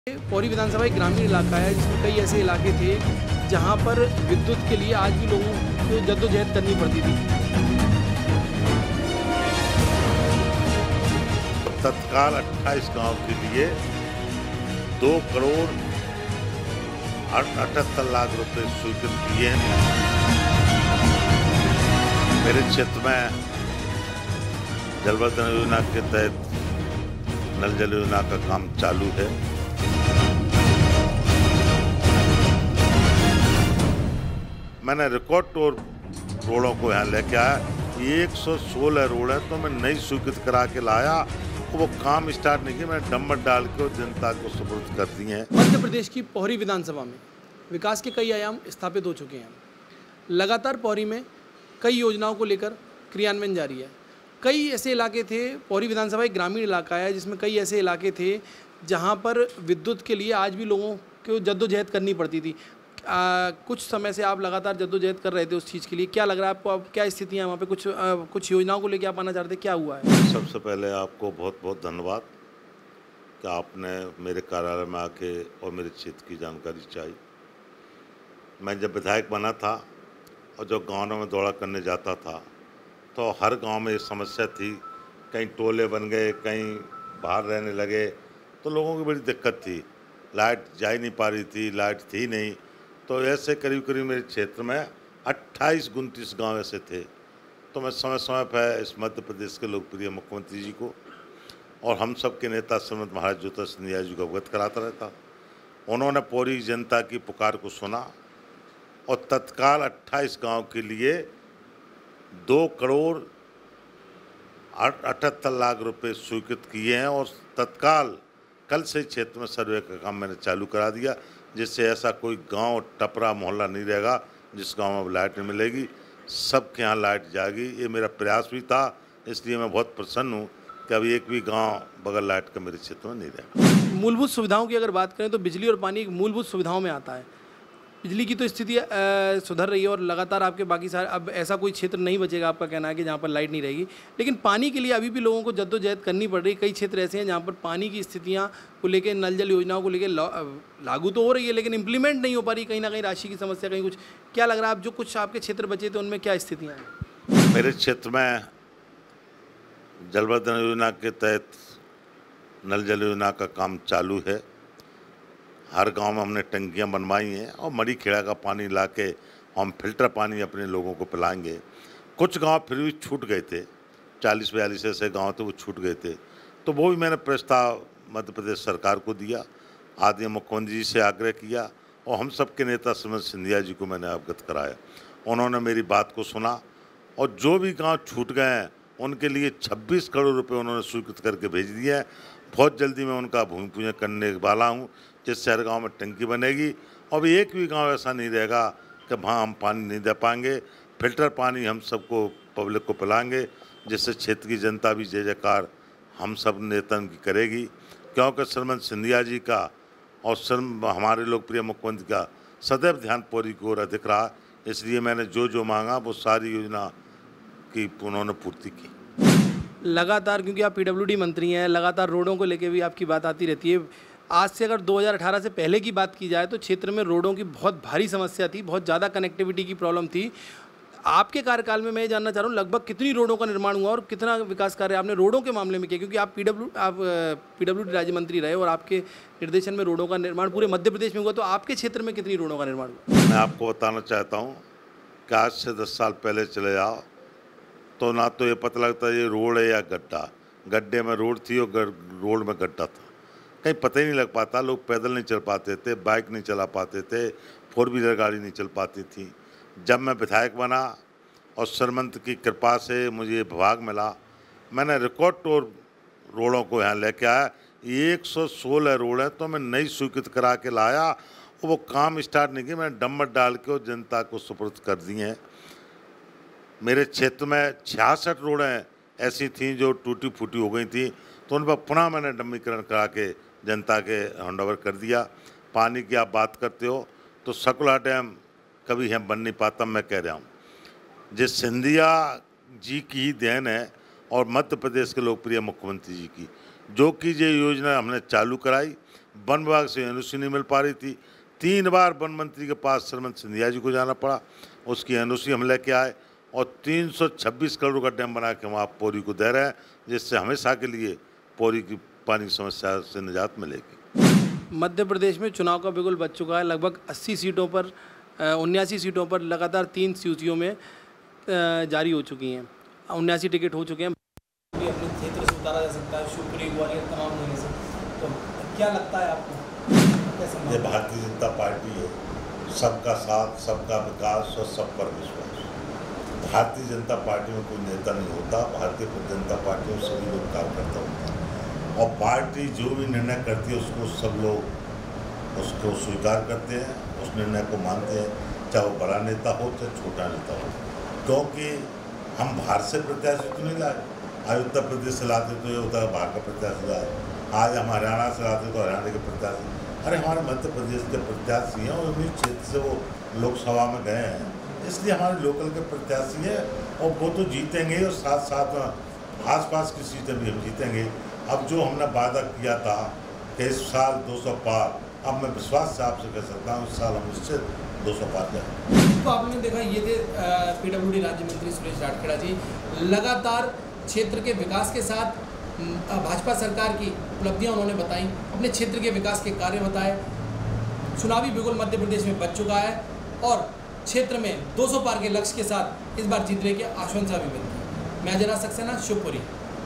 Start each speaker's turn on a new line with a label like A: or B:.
A: पौरी विधानसभा एक ग्रामीण इलाका है जिसमें कई ऐसे इलाके थे जहां पर विद्युत के लिए आज भी लोगों को जद्दोजहद करनी पड़ती थी।
B: तत्काल 28 गांव के लिए 2 करोड़ 78 लाख रुपए स्वीकृत किए हैं। मेरे क्षेत्र में जलवर्धन योजना के तहत नल जल योजना का काम चालू है। मैंने रिकॉर्ड तोड़ रोडों को यहाँ लेके आया। 116 रोड है तो मैं नई स्वीकृत करा के लाया। वो काम स्टार्ट नहीं किया, मैंने डंबर डाल के जनता को सुपुर्द कर दिए हैं।
A: मध्य प्रदेश की पौरी विधानसभा में विकास के कई आयाम स्थापित हो चुके हैं। लगातार पौरी में कई योजनाओं को लेकर क्रियान्वयन जारी है। कई ऐसे इलाके थे, पौरी विधानसभा एक ग्रामीण इलाका है जिसमें कई ऐसे इलाके थे जहां पर विद्युत के लिए आज भी लोगों को जद्दोजहद करनी पड़ती थी। कुछ समय से आप लगातार जद्दोजहद कर रहे थे उस चीज़ के लिए। क्या लग रहा है आपको, अब क्या स्थितियाँ वहाँ पे? कुछ योजनाओं को लेकर आप आना चाहते, क्या हुआ है?
B: सबसे पहले आपको बहुत बहुत धन्यवाद कि आपने मेरे कार्यालय में आके और मेरे क्षेत्र की जानकारी चाहिए। मैं जब विधायक बना था और जो गाँव में दौरा करने जाता था तो हर गांव में ये समस्या थी। कहीं टोले बन गए, कहीं बाहर रहने लगे तो लोगों की बड़ी दिक्कत थी। लाइट जा ही नहीं पा रही थी, लाइट थी नहीं। तो ऐसे करीब करीब मेरे क्षेत्र में 28-29 गांव ऐसे थे। तो मैं समय समय पर इस मध्य प्रदेश के लोकप्रिय मुख्यमंत्री जी को और हम सब के नेता श्रीमती महाराज ज्योतिरादित्य सिंधिया जी को अवगत कराता रहता। उन्होंने पूरी जनता की पुकार को सुना और तत्काल 28 गाँव के लिए 2 करोड़ 78 लाख रुपए स्वीकृत किए हैं और तत्काल कल से क्षेत्र में सर्वे का काम मैंने चालू करा दिया, जिससे ऐसा कोई गांव टपरा मोहल्ला नहीं रहेगा जिस गांव में लाइट नहीं मिलेगी। सबके यहाँ लाइट जाएगी। ये मेरा प्रयास भी था, इसलिए मैं बहुत प्रसन्न हूँ कि अभी एक भी गांव बगैर लाइट का मेरे क्षेत्र में नहीं रहेगा।
A: मूलभूत सुविधाओं की अगर बात करें तो बिजली और पानी मूलभूत सुविधाओं में आता है। बिजली की तो स्थिति सुधर रही है और लगातार आपके बाकी सारे, अब ऐसा कोई क्षेत्र नहीं बचेगा आपका कहना है कि जहाँ पर लाइट नहीं रहेगी। लेकिन पानी के लिए अभी भी लोगों को जद्दोजहद करनी पड़ रही है। कई क्षेत्र ऐसे हैं जहाँ पर पानी की स्थितियाँ को लेकर, नल जल योजनाओं को लेकर लागू तो हो रही है लेकिन इम्प्लीमेंट नहीं हो पा रही। कहीं ना कहीं राशि की समस्या, कहीं कुछ। क्या लग रहा है आप जो कुछ आपके क्षेत्र बचे थे उनमें क्या स्थितियाँ हैं?
B: मेरे क्षेत्र में जलवर्धन योजना के तहत नल जल योजना का काम चालू है। हर गांव में हमने टंकियां बनवाई हैं और मरी खेड़ा का पानी लाके हम फिल्टर पानी अपने लोगों को पिलाएंगे। कुछ गांव फिर भी छूट गए थे, 40-42 ऐसे गांव थे वो छूट गए थे, तो वो भी मैंने प्रस्ताव मध्य प्रदेश सरकार को दिया। आदरणीय मुख्यमंत्री जी से आग्रह किया और हम सब के नेता श्रीमती सिंधिया जी को मैंने अवगत कराया। उन्होंने मेरी बात को सुना और जो भी गाँव छूट गए हैं उनके लिए 26 करोड़ रुपये उन्होंने स्वीकृत करके भेज दिया है। बहुत जल्दी मैं उनका भूमि पूजन करने वाला हूँ, जिससे हर गाँव में टंकी बनेगी और भी एक भी गांव ऐसा नहीं रहेगा कि वहाँ हम पानी नहीं दे पाएंगे। फिल्टर पानी हम सबको, पब्लिक को पिलाएंगे, जिससे क्षेत्र की जनता भी जय जयकार हम सब नेतन की करेगी। क्योंकि श्रीमती सिंधिया जी का और हमारे लोकप्रिय मुख्यमंत्री का सदैव ध्यान पौरी की ओर अधिक रहा, इसलिए मैंने जो मांगा वो सारी योजना की उन्होंने पूर्ति की।
A: लगातार, क्योंकि आप PWD मंत्री हैं, लगातार रोडों को लेकर भी आपकी बात आती रहती है। आज से अगर 2018 से पहले की बात की जाए तो क्षेत्र में रोडों की बहुत भारी समस्या थी, बहुत ज़्यादा कनेक्टिविटी की प्रॉब्लम थी। आपके कार्यकाल में मैं ये जानना चाह रहा हूँ लगभग कितनी रोडों का निर्माण हुआ और कितना विकास कार्य आपने रोडों के मामले में किया? क्योंकि आप PWD राज्य मंत्री रहे और आपके निर्देशन में रोडों का निर्माण पूरे मध्य प्रदेश में हुआ, तो आपके क्षेत्र में कितनी रोडों का निर्माण हुआ?
B: मैं आपको बताना चाहता हूँ कि आज से 10 साल पहले चले जाओ तो ना तो ये पता लगता ये रोड है या गड्ढा। गड्ढे में रोड थी और रोड में गड्ढा था, कहीं पता ही नहीं लग पाता। लोग पैदल नहीं चल पाते थे, बाइक नहीं चला पाते थे, 4 व्हीलर गाड़ी नहीं चल पाती थी। जब मैं विधायक बना और श्रीमंत की कृपा से मुझे ये विभाग मिला, मैंने रिकॉर्ड तोड़ रोडों को यहाँ लेके आया। 116 रोड है तो मैं नई स्वीकृत करा के लाया और वो काम स्टार्ट नहीं किया, मैंने डंबर डाल के और जनता को सुपुर्द कर दिए हैं। मेरे क्षेत्र में 66 रोडें ऐसी थीं जो टूटी फूटी हो गई थी, तो उन पर पुनः मैंने डम्मीकरण करा के जनता के हैंडओवर कर दिया। पानी की आप बात करते हो तो सकला डैम कभी यहाँ बन नहीं पाता। मैं कह रहा हूँ जिस सिंधिया जी की ही देन है और मध्य प्रदेश के लोकप्रिय मुख्यमंत्री जी की, जो कि ये योजना हमने चालू कराई। वन विभाग से एनओसी नहीं मिल पा रही थी। 3 बार वन मंत्री के पास श्रीमंत सिंधिया जी को जाना पड़ा, उसकी एनओसी हम लेके आए और 326 करोड़ का डैम बना के वहाँ पौरी को दे रहे हैं, जिससे हमेशा के लिए पौरी की पानी की समस्या से निजात मिलेगी।
A: मध्य प्रदेश में चुनाव का बिगुल बज चुका है। लगभग 80 सीटों पर 79 सीटों पर लगातार 3 सूचियों में जारी हो चुकी हैं। 79 टिकट हो चुके हैं। अपने क्षेत्र से उतारा जा सकता है, शिवपुरी, ग्वालियर, तमाम जगह से। तो क्या लगता है आपको?
B: ये भारतीय जनता पार्टी है, सबका साथ, सबका विकास और सब पर विश्वास। भारतीय जनता पार्टी में कोई नेता नहीं होता, भारतीय जनता पार्टी में सभी लोग कार्यकर्ता होते हैं और पार्टी जो भी निर्णय करती है उसको सब लोग उसको स्वीकार करते हैं, उस निर्णय को मानते हैं, चाहे वो बड़ा नेता हो चाहे छोटा नेता हो। क्योंकि हम बाहर से प्रत्याशी तो नहीं लाए, आज उत्तर प्रदेश से लाते तो ये होता है बाहर का प्रत्याशी लाए, आज हम हरियाणा से लाते तो हरियाणा के प्रत्याशी, अरे हमारे मध्य प्रदेश के प्रत्याशी हैं और उन्हीं क्षेत्र से वो लोकसभा में गए हैं, इसलिए हमारे लोकल के प्रत्याशी है और वो तो जीतेंगे और साथ साथ आसपास की सीटें भी हम जीतेंगे। अब जो हमने वादा किया था कि इस साल 200 पार, अब मैं विश्वास से आपसे कह सकता हूँ इस साल हम निश्चित 200 पार जाएंगे।
A: तो आपने देखा ये थे पीडब्ल्यूडी राज्य मंत्री सुरेश राठखेड़ा जी। लगातार क्षेत्र के विकास के साथ भाजपा सरकार की उपलब्धियां उन्होंने बताई, अपने क्षेत्र के विकास के कार्य बताए। चुनावी बिगुल मध्य प्रदेश में बच चुका है और क्षेत्र में 200 पार के लक्ष्य के साथ इस बार जीतने की आशंसा भी मिलती है। मैं अजय राज सक्सेना, शिवपुरी।